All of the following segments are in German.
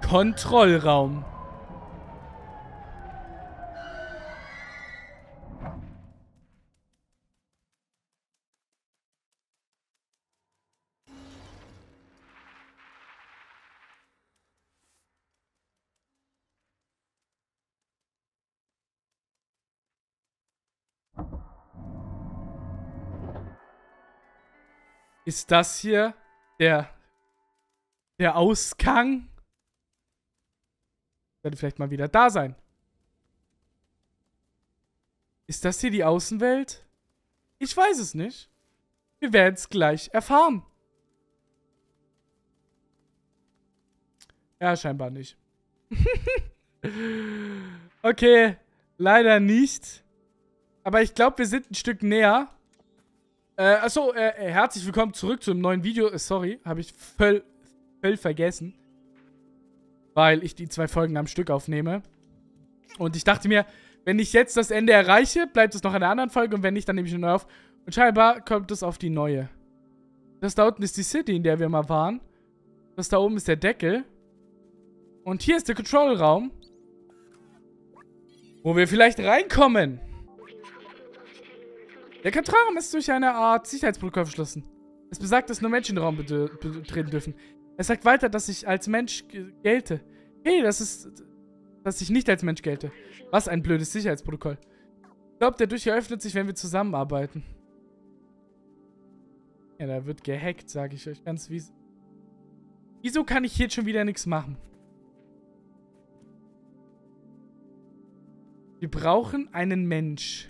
Kontrollraum. Ist das hier der Ausgang? Sollte vielleicht mal wieder da sein. Ist das hier die Außenwelt? Ich weiß es nicht. Wir werden es gleich erfahren. Ja, scheinbar nicht. Okay, leider nicht. Aber ich glaube, wir sind ein Stück näher. Achso, herzlich willkommen zurück zu einem neuen Video. Sorry, habe ich voll vergessen. Weil ich die 2 Folgen am Stück aufnehme. Und ich dachte mir, wenn ich jetzt das Ende erreiche, bleibt es noch in der anderen Folge. Und wenn nicht, dann nehme ich eine neue auf. Und scheinbar kommt es auf die neue. Das da unten ist die City, in der wir mal waren. Das da oben ist der Deckel. Und hier ist der Kontrollraum. Wo wir vielleicht reinkommen. Der Kontrollraum ist durch eine Art Sicherheitsprotokoll verschlossen. Es besagt, dass nur Menschen den Raum betreten dürfen. Es sagt weiter, dass ich als Mensch gelte. Hey, dass ich nicht als Mensch gelte. Was ein blödes Sicherheitsprotokoll. Ich glaube, der Durch eröffnet sich, wenn wir zusammenarbeiten. Ja, da wird gehackt, sage ich euch ganz wie. Wieso kann ich jetzt schon wieder nichts machen? Wir brauchen einen Mensch.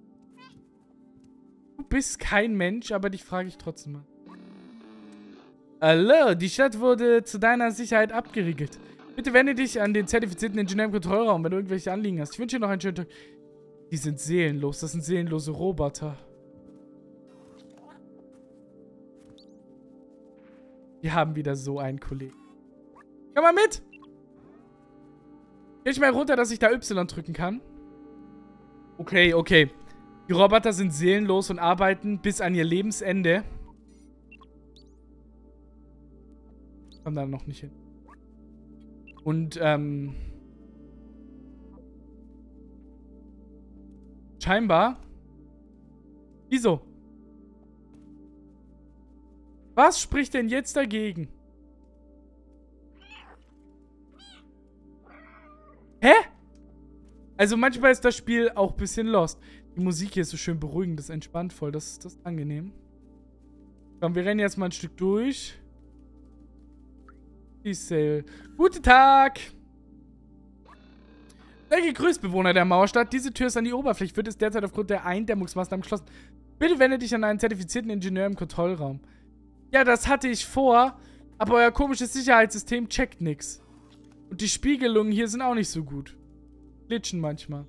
Du bist kein Mensch, aber dich frage ich trotzdem mal. Hallo, die Stadt wurde zu deiner Sicherheit abgeriegelt. Bitte wende dich an den zertifizierten Ingenieur im Kontrollraum, wenn du irgendwelche Anliegen hast. Ich wünsche dir noch einen schönen Tag. Die sind seelenlos. Das sind seelenlose Roboter. Wir haben wieder so einen Kollegen. Komm mal mit! Geh ich mal runter, dass ich da Y drücken kann. Okay, okay. Die Roboter sind seelenlos und arbeiten bis an ihr Lebensende. Kommt da noch nicht hin. Und, scheinbar. Wieso? Was spricht denn jetzt dagegen? Hä? Also manchmal ist das Spiel auch ein bisschen lost. Die Musik hier ist so schön beruhigend, das ist entspannt voll. Das ist angenehm. Komm, wir rennen jetzt mal ein Stück durch. Sale. Guten Tag! Sehr gegrüßt, Bewohner der Mauerstadt. Diese Tür ist an die Oberfläche. Wird es derzeit aufgrund der Eindämmungsmaßnahmen geschlossen. Bitte wende dich an einen zertifizierten Ingenieur im Kontrollraum. Ja, das hatte ich vor, aber euer komisches Sicherheitssystem checkt nichts. Und die Spiegelungen hier sind auch nicht so gut. Glitschen manchmal.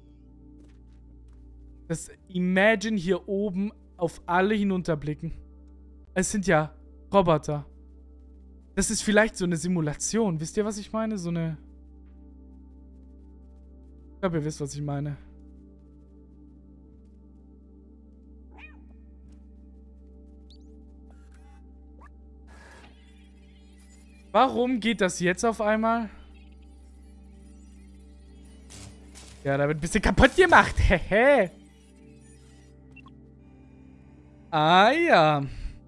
Das Imagine hier oben auf alle hinunterblicken. Es sind ja Roboter. Das ist vielleicht so eine Simulation. Wisst ihr, was ich meine? So eine... Ich glaube, ihr wisst, was ich meine. Warum geht das jetzt auf einmal? Ja, da wird ein bisschen kaputt gemacht. Hehe. Ah ja.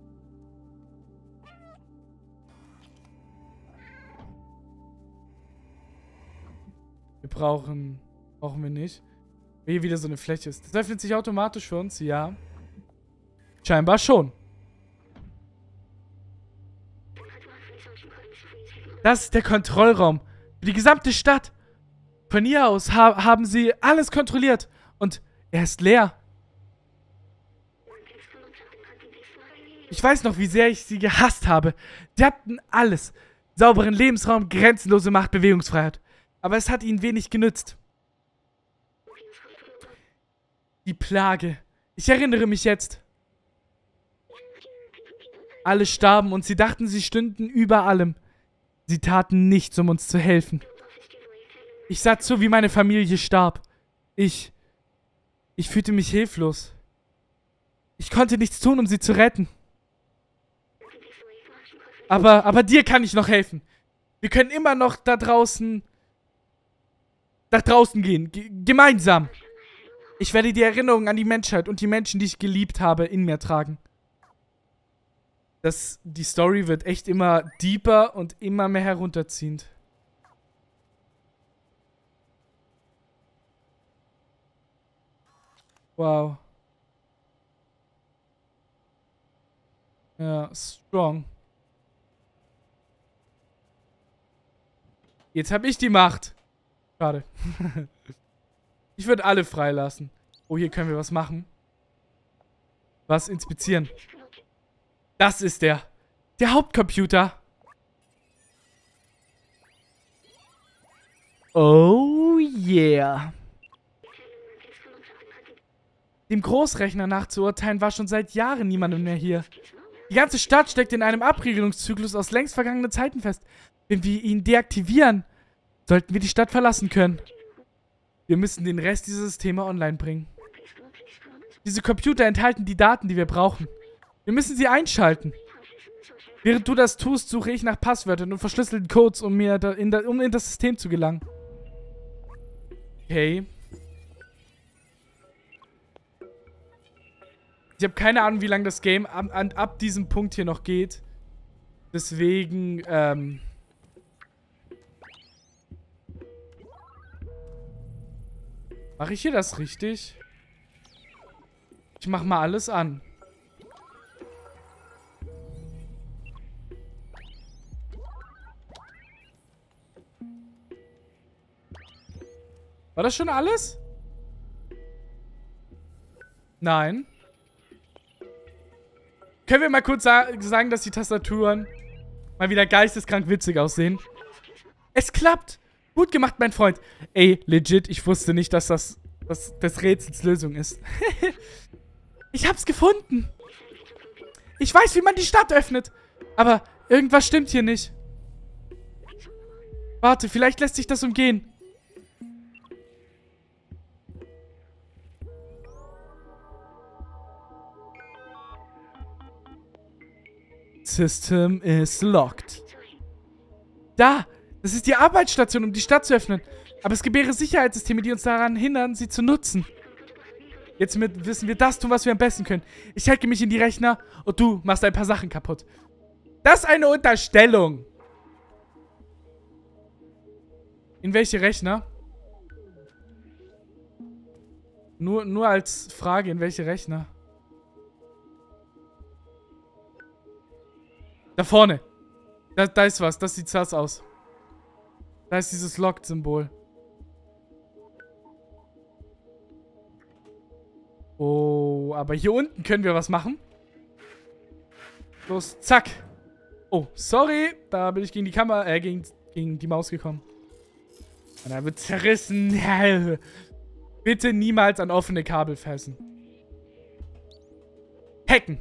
Wir brauchen wir nicht. Hier wieder so eine Fläche ist. Das öffnet sich automatisch für uns, ja. Scheinbar schon. Das ist der Kontrollraum. Für die gesamte Stadt. Von hier aus haben sie alles kontrolliert. Und er ist leer. Ich weiß noch, wie sehr ich sie gehasst habe. Sie hatten alles. Sauberen Lebensraum, grenzenlose Macht, Bewegungsfreiheit. Aber es hat ihnen wenig genützt. Die Plage. Ich erinnere mich jetzt. Alle starben und sie dachten, sie stünden über allem. Sie taten nichts, um uns zu helfen. Ich sah zu, wie meine Familie starb. Ich fühlte mich hilflos. Ich konnte nichts tun, um sie zu retten. Aber dir kann ich noch helfen. Wir können immer noch da draußen... nach draußen gehen. Gemeinsam. Ich werde die Erinnerung an die Menschheit und die Menschen, die ich geliebt habe, in mir tragen. Die Story wird echt immer deeper und immer mehr herunterziehend. Wow. Ja, strong. Jetzt habe ich die Macht. Schade. Ich würde alle freilassen. Oh, hier können wir was machen. Was inspizieren. Das ist der Hauptcomputer. Oh yeah. Dem Großrechner nachzuurteilen war schon seit Jahren niemand mehr hier. Die ganze Stadt steckt in einem Abriegelungszyklus aus längst vergangenen Zeiten fest. Wenn wir ihn deaktivieren, sollten wir die Stadt verlassen können. Wir müssen den Rest dieser Systeme online bringen. Diese Computer enthalten die Daten, die wir brauchen. Wir müssen sie einschalten. Während du das tust, suche ich nach Passwörtern und verschlüsselten Codes, um in das System zu gelangen. Okay. Ich habe keine Ahnung, wie lange das Game ab diesem Punkt hier noch geht. Deswegen, mache ich hier das richtig? Ich mach mal alles an. War das schon alles? Nein. Können wir mal kurz sagen, dass die Tastaturen mal wieder geisteskrank witzig aussehen? Es klappt! Gut gemacht, mein Freund. Ey, legit, ich wusste nicht, dass das Rätsels Lösung ist. Ich hab's gefunden. Ich weiß, wie man die Stadt öffnet. Aber irgendwas stimmt hier nicht. Warte, vielleicht lässt sich das umgehen. System is locked. Da! Das ist die Arbeitsstation, um die Stadt zu öffnen. Aber es gebäre Sicherheitssysteme, die uns daran hindern, sie zu nutzen. Jetzt wissen wir das tun, was wir am besten können. Ich hacke mich in die Rechner und du machst ein paar Sachen kaputt. Das ist eine Unterstellung. In welche Rechner? Nur als Frage, in welche Rechner? Da vorne. Da ist was. Das sieht sass aus. Da ist dieses Locked-Symbol. Oh, aber hier unten können wir was machen. Los, zack. Oh, sorry. Da bin ich gegen die Kamera, gegen die Maus gekommen. Und er wird zerrissen. Bitte niemals an offene Kabel fassen. Hacken.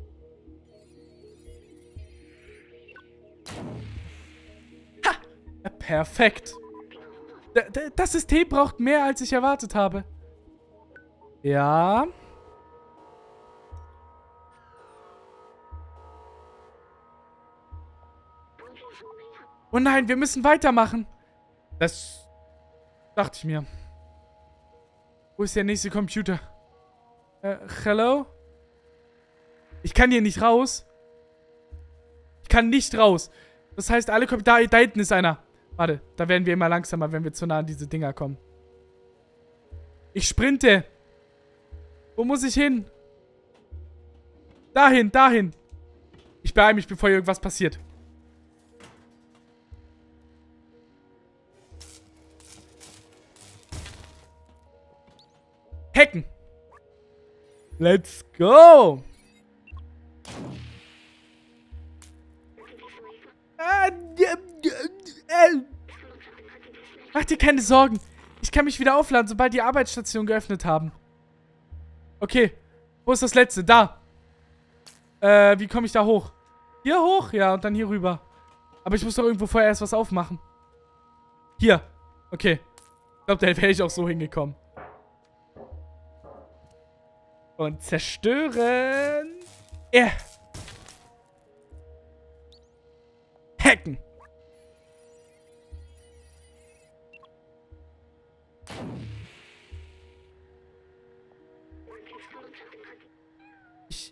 Ha! Perfekt. Das System braucht mehr, als ich erwartet habe. Ja. Oh nein, wir müssen weitermachen. Das dachte ich mir. Wo ist der nächste Computer? Hello? Ich kann hier nicht raus. Ich kann nicht raus. Das heißt, alle Computer... Da hinten ist einer. Warte, da werden wir immer langsamer, wenn wir zu nah an diese Dinger kommen. Ich sprinte. Wo muss ich hin? Dahin, dahin. Ich beeile mich, bevor hier irgendwas passiert. Hacken. Let's go. Mach dir keine Sorgen. Ich kann mich wieder aufladen, sobald die Arbeitsstationen geöffnet haben. Okay. Wo ist das letzte? Da. Wie komme ich da hoch? Hier hoch? Ja, und dann hier rüber. Aber ich muss doch irgendwo vorher erst was aufmachen. Hier. Okay. Ich glaube, da wäre ich auch so hingekommen. Und zerstören. Hacken.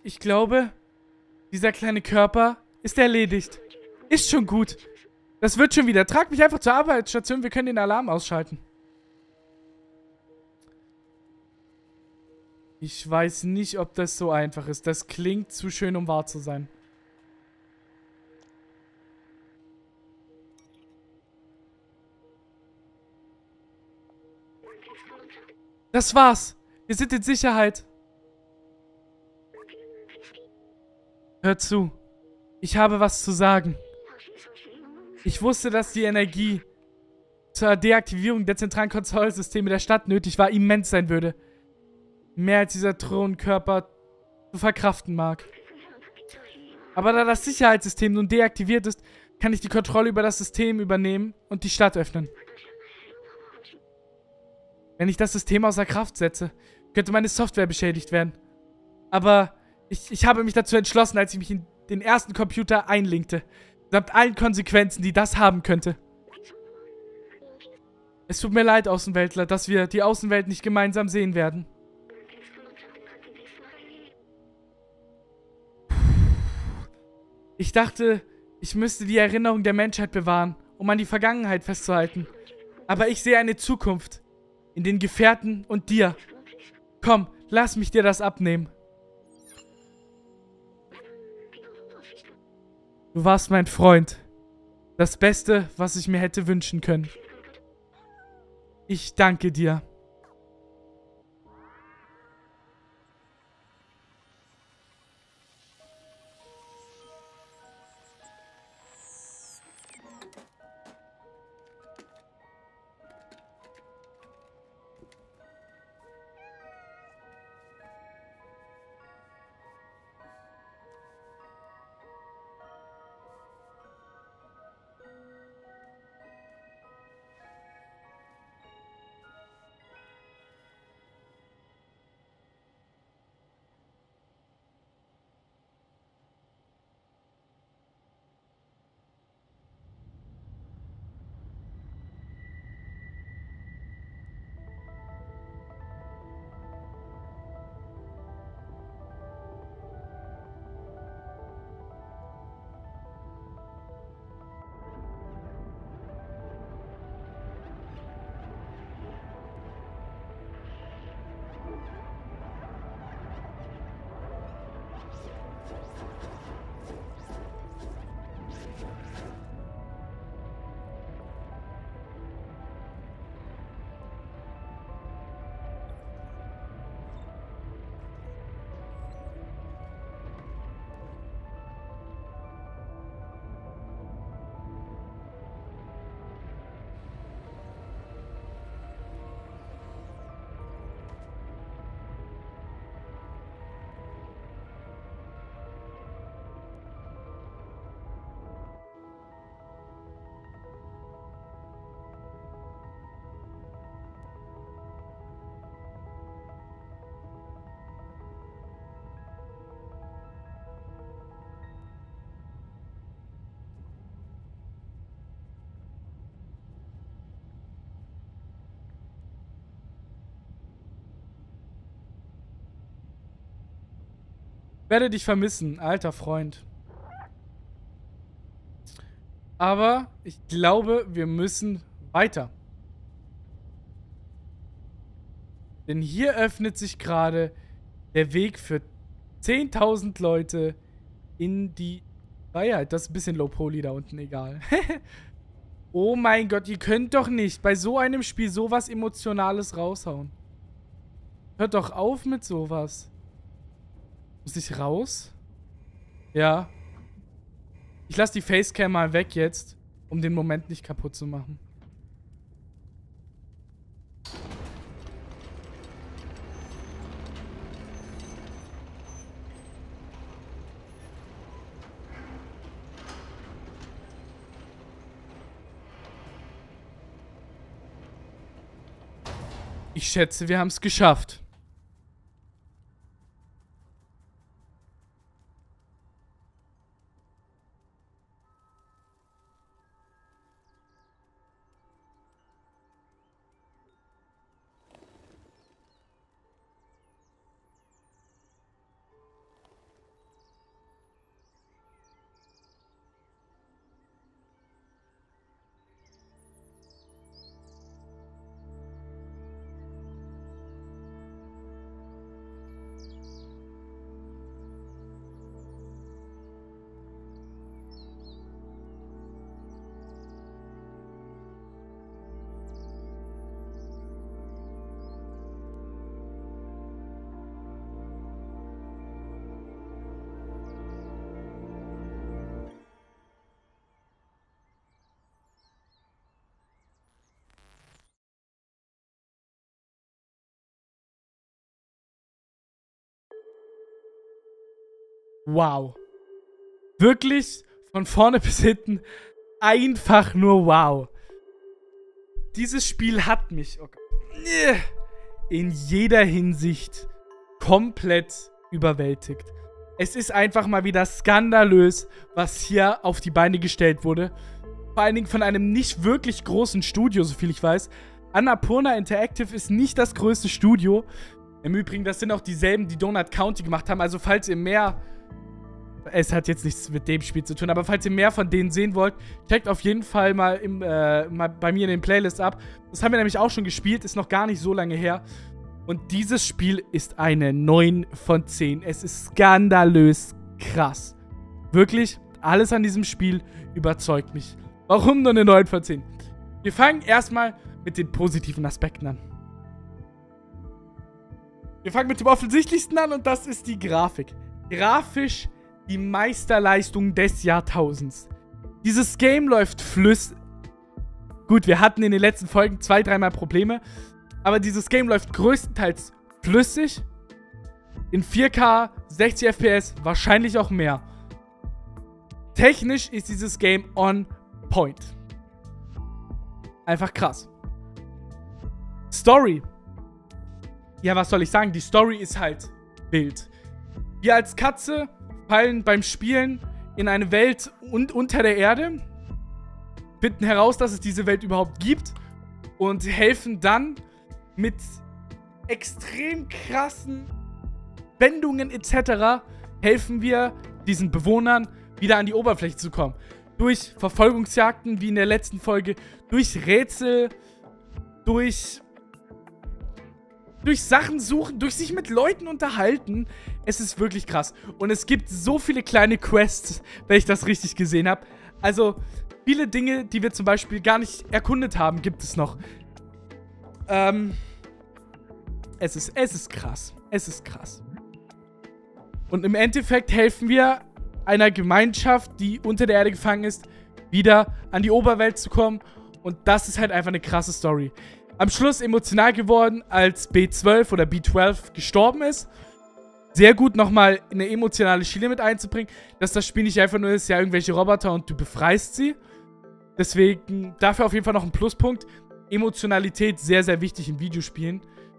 Ich glaube, dieser kleine Körper ist erledigt. Ist schon gut. Das wird schon wieder. Trag mich einfach zur Arbeitsstation. Wir können den Alarm ausschalten. Ich weiß nicht, ob das so einfach ist. Das klingt zu schön, um wahr zu sein. Das war's. Wir sind in Sicherheit. Hör zu. Ich habe was zu sagen. Ich wusste, dass die Energie zur Deaktivierung der zentralen Kontrollsysteme der Stadt nötig war, immens sein würde. Mehr als dieser Thronkörper zu verkraften mag. Aber da das Sicherheitssystem nun deaktiviert ist, kann ich die Kontrolle über das System übernehmen und die Stadt öffnen. Wenn ich das System außer Kraft setze, könnte meine Software beschädigt werden. Aber ich habe mich dazu entschlossen, als ich mich in den ersten Computer einlinkte. Samt allen Konsequenzen, die das haben könnte. Es tut mir leid, Außenweltler, dass wir die Außenwelt nicht gemeinsam sehen werden. Ich dachte, ich müsste die Erinnerung der Menschheit bewahren, um an die Vergangenheit festzuhalten. Aber ich sehe eine Zukunft. In den Gefährten und dir. Komm, lass mich dir das abnehmen. Du warst mein Freund. Das Beste, was ich mir hätte wünschen können. Ich danke dir. Werde dich vermissen, alter Freund. Aber ich glaube, wir müssen weiter. Denn hier öffnet sich gerade der Weg für 10.000 Leute in die Freiheit. Das ist ein bisschen low-poly da unten, egal. Oh mein Gott, ihr könnt doch nicht bei so einem Spiel sowas Emotionales raushauen. Hört doch auf mit sowas. Muss ich raus? Ja. Ich lasse die Facecam mal weg jetzt, um den Moment nicht kaputt zu machen. Ich schätze, wir haben es geschafft. wow. Wirklich von vorne bis hinten einfach nur wow. Dieses Spiel hat mich in jeder Hinsicht komplett überwältigt. Es ist einfach mal wieder skandalös, was hier auf die Beine gestellt wurde. Vor allen Dingen von einem nicht wirklich großen Studio, soviel ich weiß. Annapurna Interactive ist nicht das größte Studio. Im Übrigen, das sind auch dieselben, die Donut County gemacht haben. Also falls ihr mehr... Es hat jetzt nichts mit dem Spiel zu tun, aber falls ihr mehr von denen sehen wollt, checkt auf jeden Fall mal, mal bei mir in den Playlists ab. Das haben wir nämlich auch schon gespielt, ist noch gar nicht so lange her. Und dieses Spiel ist eine 9 von 10. Es ist skandalös krass. Wirklich, alles an diesem Spiel überzeugt mich. Warum nur eine 9 von 10? Wir fangen erstmal mit den positiven Aspekten an. Wir fangen mit dem offensichtlichsten an und das ist die Grafik. Grafisch die Meisterleistung des Jahrtausends. Dieses Game läuft flüssig. Gut, wir hatten in den letzten Folgen 2-3 Mal Probleme. Aber dieses Game läuft größtenteils flüssig. In 4K, 60 FPS, wahrscheinlich auch mehr. Technisch ist dieses Game on point. Einfach krass. Story. Ja, was soll ich sagen? Die Story ist halt wild. Wir als Katze fallen beim Spielen in eine Welt unter der Erde, finden heraus, dass es diese Welt überhaupt gibt und helfen dann mit extrem krassen Wendungen etc. helfen wir diesen Bewohnern wieder an die Oberfläche zu kommen. Durch Verfolgungsjagden, wie in der letzten Folge, durch Rätsel, durch Sachen suchen, durch sich mit Leuten unterhalten. Es ist wirklich krass. Und es gibt so viele kleine Quests, wenn ich das richtig gesehen habe. Also, viele Dinge, die wir zum Beispiel gar nicht erkundet haben, gibt es noch. Es ist krass. Es ist krass. Und im Endeffekt helfen wir einer Gemeinschaft, die unter der Erde gefangen ist, wieder an die Oberwelt zu kommen. Und das ist halt einfach eine krasse Story. Am Schluss emotional geworden, als B12 oder B12 gestorben ist. Sehr gut nochmal eine emotionale Schiene mit einzubringen, dass das Spiel nicht einfach nur ist, ja, irgendwelche Roboter und du befreist sie. Deswegen dafür auf jeden Fall noch ein Pluspunkt. Emotionalität sehr, sehr wichtig in Videospielen.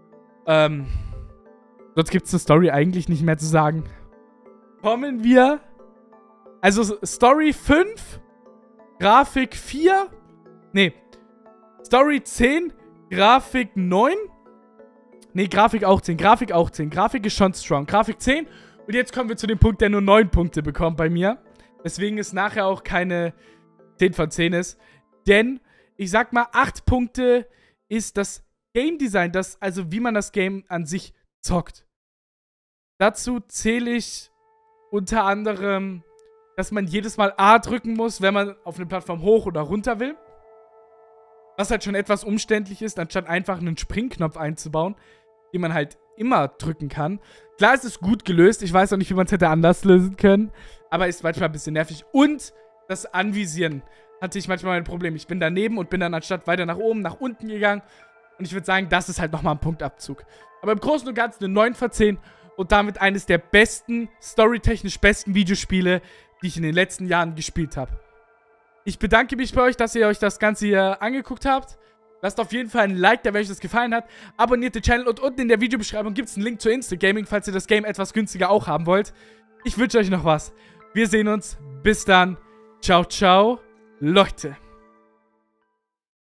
Sonst gibt es zur Story eigentlich nicht mehr zu sagen. Kommen wir... Also Story 5, Grafik 4, nee, Story 10, Grafik 9, nee, Grafik auch 10, Grafik auch 10, Grafik ist schon strong, Grafik 10 und jetzt kommen wir zu dem Punkt, der nur 9 Punkte bekommt bei mir, deswegen ist nachher auch keine 10 von 10 ist, denn ich sag mal 8 Punkte ist das Game Design, also wie man das Game an sich zockt. Dazu zähle ich unter anderem, dass man jedes Mal A drücken muss, wenn man auf eine Plattform hoch oder runter will. Was halt schon etwas umständlich ist, anstatt einfach einen Springknopf einzubauen, den man halt immer drücken kann. Klar, es ist gut gelöst. Ich weiß auch nicht, wie man es hätte anders lösen können. Aber ist manchmal ein bisschen nervig. Und das Anvisieren hatte ich manchmal ein Problem. Ich bin daneben und bin dann anstatt weiter nach oben, nach unten gegangen. Und ich würde sagen, das ist halt nochmal ein Punktabzug. Aber im Großen und Ganzen eine 9 von 10. Und damit eines der besten, storytechnisch besten Videospiele, die ich in den letzten Jahren gespielt habe. Ich bedanke mich bei euch, dass ihr euch das Ganze hier angeguckt habt. Lasst auf jeden Fall ein Like da, wenn euch das gefallen hat. Abonniert den Channel und unten in der Videobeschreibung gibt es einen Link zu Instagaming, falls ihr das Game etwas günstiger auch haben wollt. Ich wünsche euch noch was. Wir sehen uns. Bis dann. Ciao, ciao, Leute.